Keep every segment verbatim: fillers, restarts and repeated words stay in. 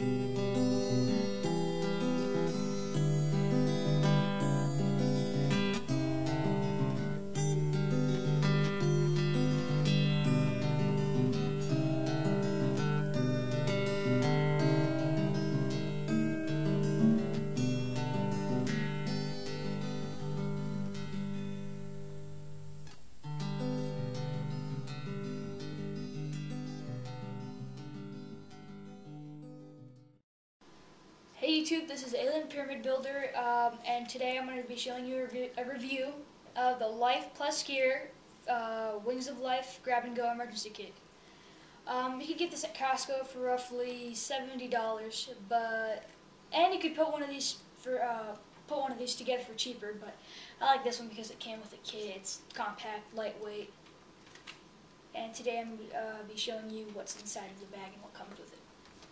Hey YouTube, this is Alien Pyramid Builder, um, and today I'm going to be showing you a, rev a review of the Life Plus Gear uh, Wings of Life Grab and Go Emergency Kit. Um, you can get this at Costco for roughly seventy dollars, but and you could put one of these for uh, put one of these together for cheaper. But I like this one because it came with a kit. It's compact, lightweight, and today I'm going to uh, be showing you what's inside of the bag and what comes with it.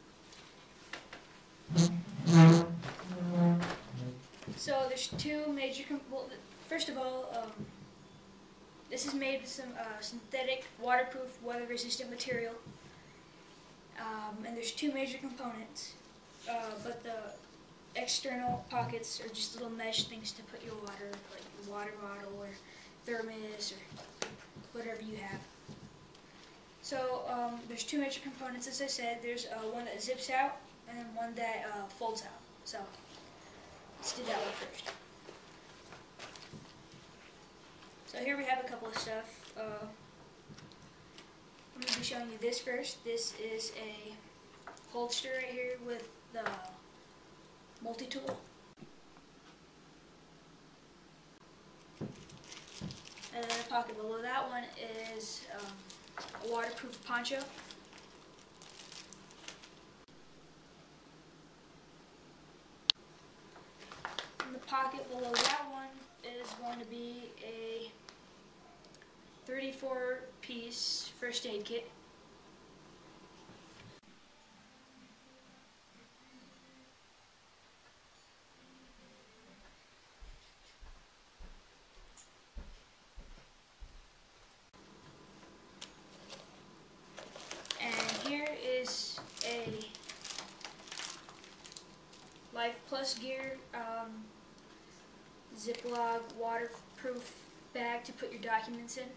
So there's two major, well, first of all, um, this is made with some uh, synthetic, waterproof, weather-resistant material, um, and there's two major components, uh, but the external pockets are just little mesh things to put your water, like your water bottle or thermos or whatever you have. So um, there's two major components, as I said. There's uh, one that zips out and then one that uh, folds out. So let's do that one first. So here we have a couple of stuff. Uh, I'm going to be showing you this first. This is a holster right here with the multi-tool. And then the pocket below that one is um, a waterproof poncho. In the pocket below that one is going to be a thirty-four piece first aid kit. And here is a Life Plus Gear um, Ziploc waterproof bag to put your documents in.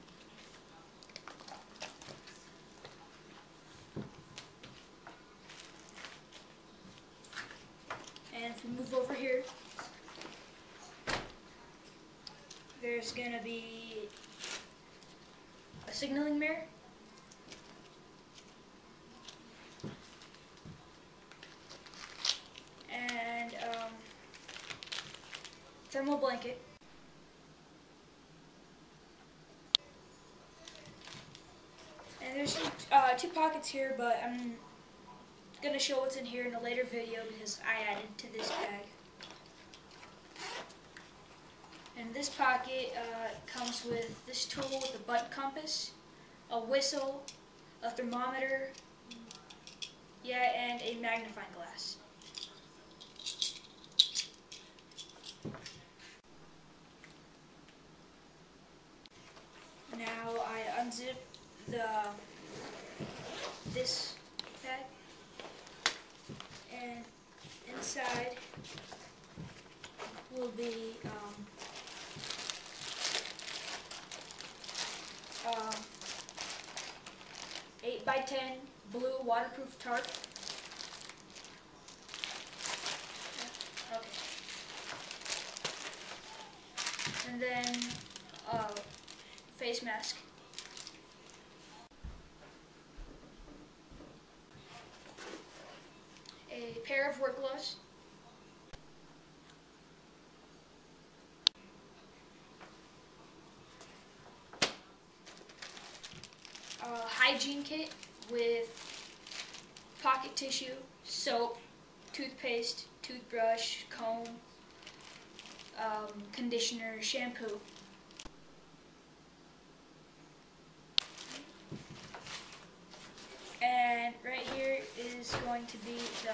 And if we move over here, there's going to be a signaling mirror, and um, thermal blanket, and there's some, uh, two pockets here, but I'm going to show what's in here in a later video because I added to this bag. And this pocket uh, comes with this tool with a butt compass, a whistle, a thermometer, yeah, and a magnifying glass. Now I unzip the this bag, and inside will be um, uh, eight by ten blue waterproof tarp. Okay. And then uh, face mask. A pair of work gloves. A hygiene kit with pocket tissue, soap, toothpaste, toothbrush, comb, um, conditioner, shampoo. And right here is going to be the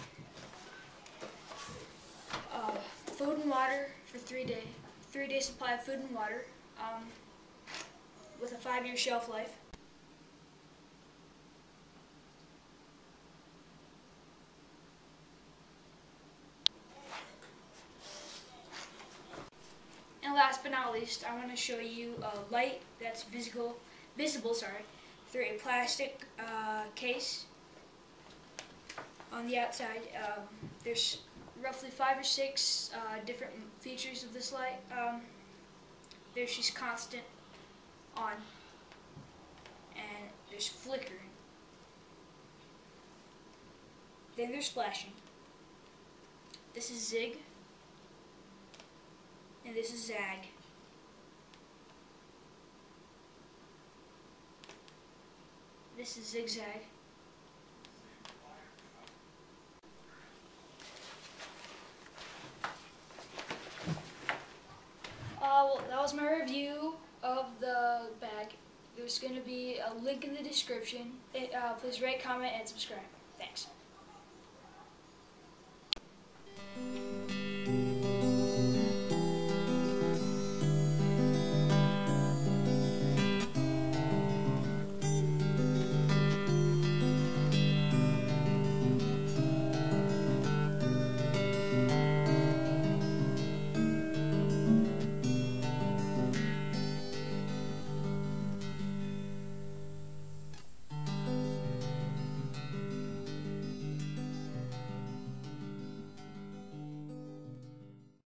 uh, food and water for three day, three day supply of food and water um, with a five year shelf life. not least, I want to show you a light that's visible, visible, sorry, through a plastic uh, case on the outside. Um, there's roughly five or six uh, different features of this light. Um, there's just constant on, and there's flickering. Then there's flashing. This is zig, and this is zag. This is zigzag. Uh, well, that was my review of the bag. There's going to be a link in the description. It, uh, please rate, comment, and subscribe. Thanks.